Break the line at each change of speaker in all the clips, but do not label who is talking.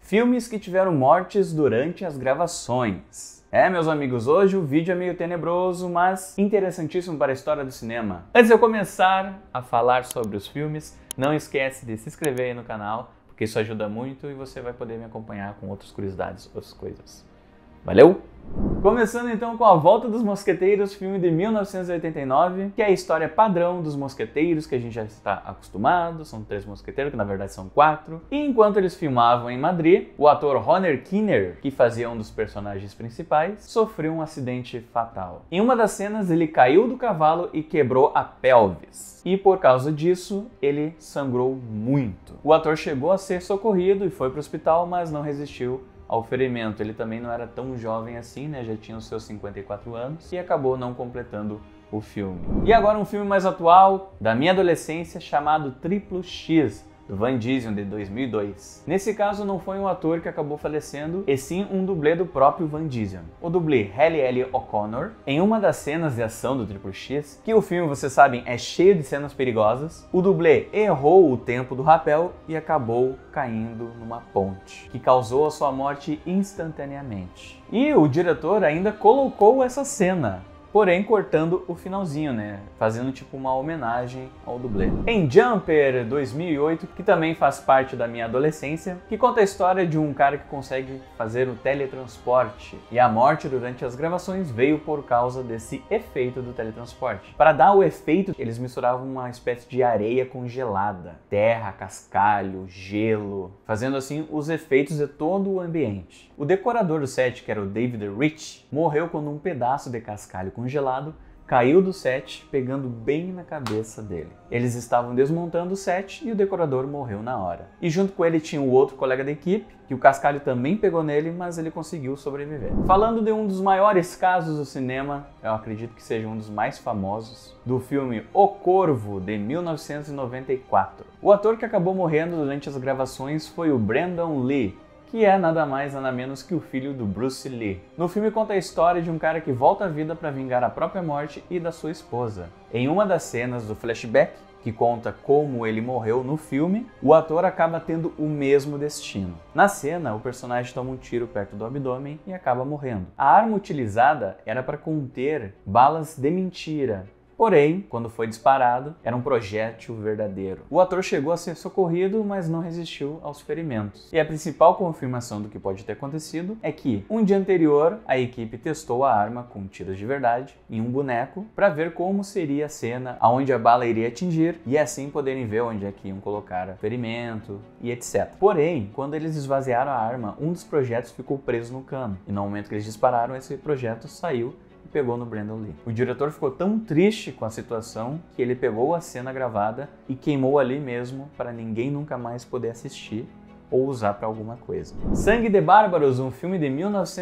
Filmes que tiveram mortes durante as gravações. Meus amigos, hoje o vídeo é meio tenebroso, mas interessantíssimo para a história do cinema. Antes de eu começar a falar sobre os filmes, não esquece de se inscrever aí no canal, porque isso ajuda muito e você vai poder me acompanhar com outras curiosidades, outras coisas. Valeu? Começando então com A Volta dos Mosqueteiros, filme de 1989, que é a história padrão dos mosqueteiros que a gente já está acostumado. São 3 mosqueteiros, que na verdade são 4. E enquanto eles filmavam em Madrid, o ator Roner Kinner, que fazia um dos personagens principais, sofreu um acidente fatal. Em uma das cenas, ele caiu do cavalo e quebrou a pelvis. E por causa disso, ele sangrou muito. O ator chegou a ser socorrido e foi para o hospital, mas não resistiu ao ferimento. Ele também não era tão jovem assim, né? Já tinha os seus 54 anos e acabou não completando o filme. E agora um filme mais atual, da minha adolescência, chamado Triplo X, do Vin Diesel, de 2002. Nesse caso não foi um ator que acabou falecendo, e sim um dublê do próprio Vin Diesel. O dublê Haley L. O'Connor, em uma das cenas de ação do Triplo X, que o filme, vocês sabem, é cheio de cenas perigosas, o dublê errou o tempo do rapel e acabou caindo numa ponte, que causou a sua morte instantaneamente. E o diretor ainda colocou essa cena, porém cortando o finalzinho, né? Fazendo tipo uma homenagem ao dublê. Em Jumper 2008, que também faz parte da minha adolescência, que conta a história de um cara que consegue fazer o teletransporte. E a morte durante as gravações veio por causa desse efeito do teletransporte. Para dar o efeito, eles misturavam uma espécie de areia congelada, terra, cascalho, gelo, fazendo assim os efeitos de todo o ambiente. O decorador do set, que era o David Rich, morreu quando um pedaço de cascalho congelado caiu do set, pegando bem na cabeça dele. Eles estavam desmontando o set e o decorador morreu na hora. E junto com ele tinha o outro colega da equipe, que o cascalho também pegou nele, mas ele conseguiu sobreviver. Falando de um dos maiores casos do cinema, eu acredito que seja um dos mais famosos, do filme O Corvo, de 1994. O ator que acabou morrendo durante as gravações foi o Brandon Lee, que é nada mais nada menos que o filho do Bruce Lee. No filme conta a história de um cara que volta à vida para vingar a própria morte e da sua esposa. Em uma das cenas do flashback, que conta como ele morreu no filme, o ator acaba tendo o mesmo destino. Na cena, o personagem toma um tiro perto do abdômen e acaba morrendo. A arma utilizada era para conter balas de mentira. Porém, quando foi disparado, era um projétil verdadeiro. O ator chegou a ser socorrido, mas não resistiu aos ferimentos. E a principal confirmação do que pode ter acontecido é que, um dia anterior, a equipe testou a arma com tiros de verdade em um boneco para ver como seria a cena, aonde a bala iria atingir e assim poderem ver onde é que iam colocar ferimento e etc. Porém, quando eles esvaziaram a arma, um dos projéteis ficou preso no cano. E no momento que eles dispararam, esse projétil saiu e pegou no Brandon Lee. O diretor ficou tão triste com a situação que ele pegou a cena gravada e queimou ali mesmo para ninguém nunca mais poder assistir ou usar para alguma coisa. Sangue de Bárbaros, um filme de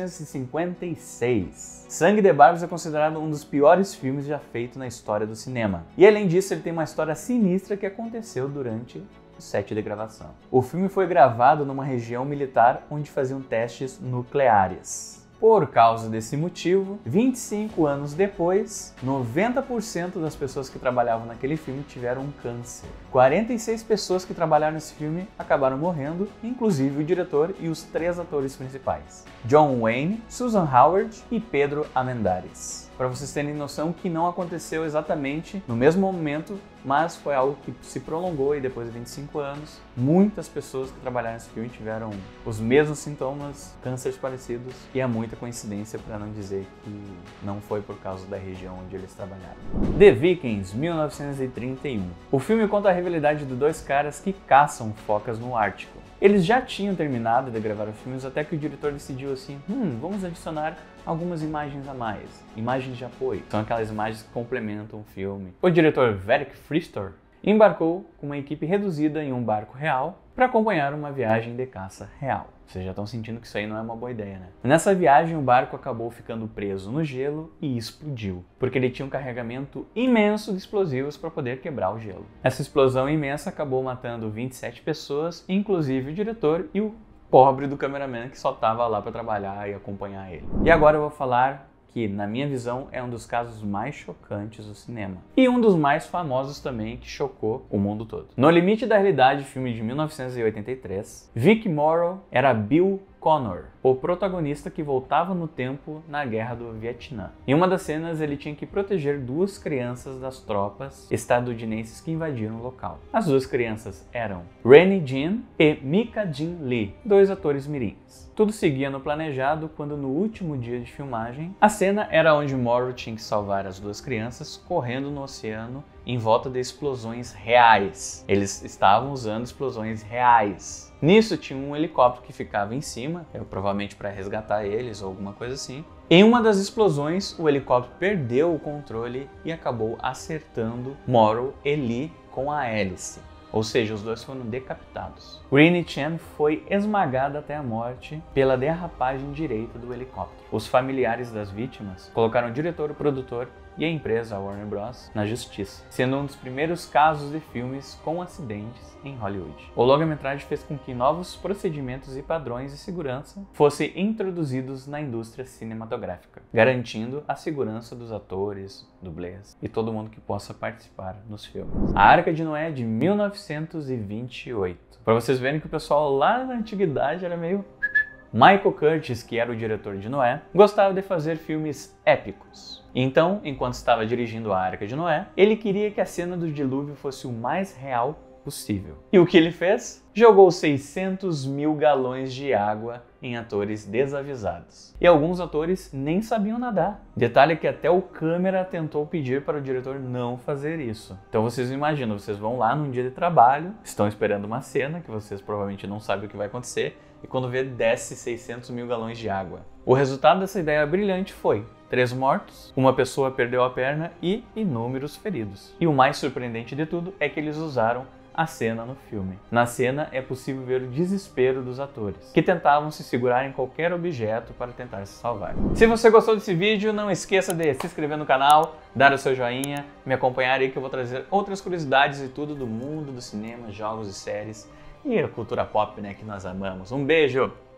1956. Sangue de Bárbaros é considerado um dos piores filmes já feitos na história do cinema. E além disso, ele tem uma história sinistra que aconteceu durante o set de gravação. O filme foi gravado numa região militar onde faziam testes nucleares. Por causa desse motivo, 25 anos depois, 90% das pessoas que trabalhavam naquele filme tiveram um câncer. 46 pessoas que trabalharam nesse filme acabaram morrendo, inclusive o diretor e os 3 atores principais: John Wayne, Susan Howard e Pedro Amendáriz. Para vocês terem noção que não aconteceu exatamente no mesmo momento, mas foi algo que se prolongou e depois de 25 anos, muitas pessoas que trabalharam nesse filme tiveram os mesmos sintomas, cânceres parecidos, e é muita coincidência para não dizer que não foi por causa da região onde eles trabalharam. The Vikings, 1931. O filme conta a rivalidade de 2 caras que caçam focas no Ártico. Eles já tinham terminado de gravar os filmes até que o diretor decidiu assim, vamos adicionar algumas imagens a mais, imagens de apoio. São aquelas imagens que complementam o filme. O diretor Verk Fristor embarcou com uma equipe reduzida em um barco real para acompanhar uma viagem de caça real. Vocês já estão sentindo que isso aí não é uma boa ideia, né? Nessa viagem, o barco acabou ficando preso no gelo e explodiu, porque ele tinha um carregamento imenso de explosivos para poder quebrar o gelo. Essa explosão imensa acabou matando 27 pessoas, inclusive o diretor e o pobre do cameraman que só estava lá para trabalhar e acompanhar ele. E agora eu vou falar que, na minha visão, é um dos casos mais chocantes do cinema. E um dos mais famosos também, que chocou o mundo todo. No Limite da Realidade, filme de 1983, Vic Morrow era Bill Connor, o protagonista que voltava no tempo na Guerra do Vietnã. Em uma das cenas, ele tinha que proteger 2 crianças das tropas estadunidenses que invadiram o local. As 2 crianças eram Rennie Jean e Mika Jin Lee, 2 atores mirins. Tudo seguia no planejado quando, no último dia de filmagem, a cena era onde Morrow tinha que salvar as 2 crianças correndo no oceano em volta de explosões reais. Eles estavam usando explosões reais. Nisso tinha um helicóptero que ficava em cima, provavelmente para resgatar eles ou alguma coisa assim. Em uma das explosões, o helicóptero perdeu o controle e acabou acertando Morrow e Lee com a hélice. Ou seja, os 2 foram decapitados. Rennie Chen foi esmagada até a morte pela derrapagem direita do helicóptero. Os familiares das vítimas colocaram o diretor, o produtor e a empresa, a Warner Bros., na justiça, sendo um dos primeiros casos de filmes com acidentes em Hollywood. O longa-metragem fez com que novos procedimentos e padrões de segurança fossem introduzidos na indústria cinematográfica, garantindo a segurança dos atores, dublês e todo mundo que possa participar nos filmes. A Arca de Noé é de 1928. Para vocês verem que o pessoal lá na antiguidade era meio... Michael Curtiz, que era o diretor de Noé, gostava de fazer filmes épicos. Então, enquanto estava dirigindo a Arca de Noé, ele queria que a cena do dilúvio fosse o mais real possível. E o que ele fez? Jogou 600 mil galões de água em atores desavisados. E alguns atores nem sabiam nadar. Detalhe que até o câmera tentou pedir para o diretor não fazer isso. Então vocês imaginam, vocês vão lá num dia de trabalho, estão esperando uma cena que vocês provavelmente não sabem o que vai acontecer, e quando vê, desce 600 mil galões de água. O resultado dessa ideia brilhante foi 3 mortos, uma pessoa perdeu a perna e inúmeros feridos. E o mais surpreendente de tudo é que eles usaram a cena no filme. Na cena é possível ver o desespero dos atores, que tentavam se segurar em qualquer objeto para tentar se salvar. Se você gostou desse vídeo, não esqueça de se inscrever no canal, dar o seu joinha, me acompanhar aí que eu vou trazer outras curiosidades e tudo do mundo do cinema, jogos e séries e a cultura pop, né, que nós amamos. Um beijo!